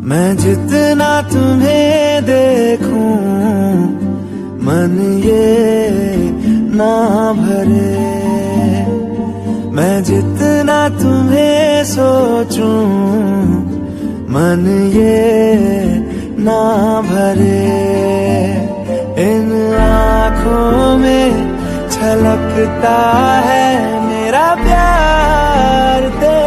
मैं जितना तुम्हें देखूं मन ये ना भरे, मैं जितना तुम्हें सोचूं मन ये ना भरे। इन आँखों में छलकता है मेरा प्यार तेरा।